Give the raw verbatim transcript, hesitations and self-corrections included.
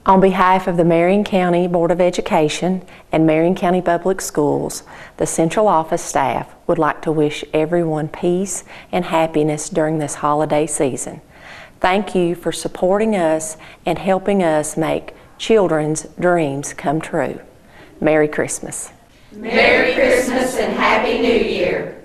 On behalf of the Marion County Board of Education and Marion County Public Schools, the central office staff would like to wish everyone peace and happiness during this holiday season. Thank you for supporting us and helping us make children's dreams come true. Merry Christmas. Merry Christmas and Happy New Year.